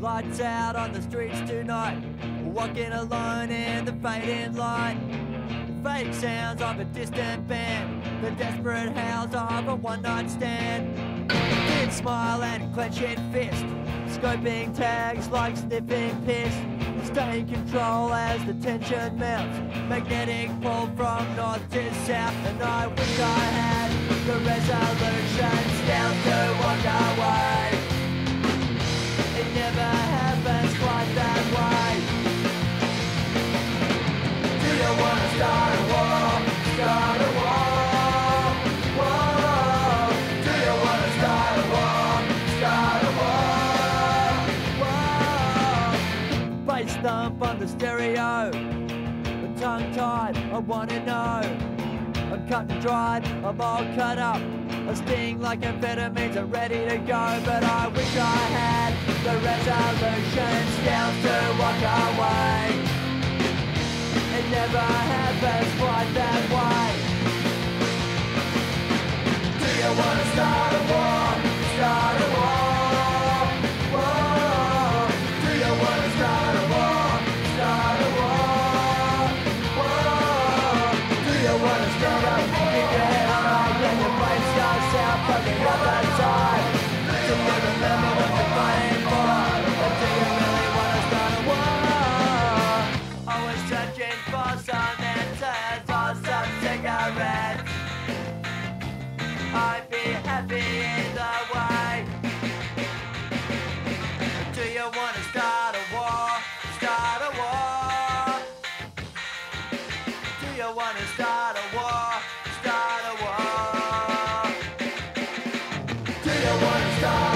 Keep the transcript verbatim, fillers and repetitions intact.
Lights out on the streets tonight, walking alone in the fading light. Fake sounds of a distant band, the desperate howls of a one-night stand. Thin smile and clenching fist, scoping tags like sniffing piss. Stay in control as the tension melts, magnetic pull from north to south. And I wish I had the resolution still to walk away. It never happens quite that way. Do you wanna start a war? Start a war? Whoa. Do you wanna start a war? Start a war? Whoa. Bass thump on the stereo, but tongue-tied, I wanna know. I'm cut and dried, I'm all cut up. I sting like amphetamines, I'm ready to go. But I wish I had the resolution still to walk away. It never happens quite that way. Do you wanna start a war? Start a war? Whoa. Do you wanna start a war? Start a war? Whoa. Do you wanna stand up, keep your head high, and your brain starts out from the other side? Do you remember what you're fighting for? Or do you really wanna start a war? Always searching for some answers, for some cigarettes. I'd be happy either way. Do you wanna start a war? Start a war? Do you wanna start a war? Start a war? Do you wanna start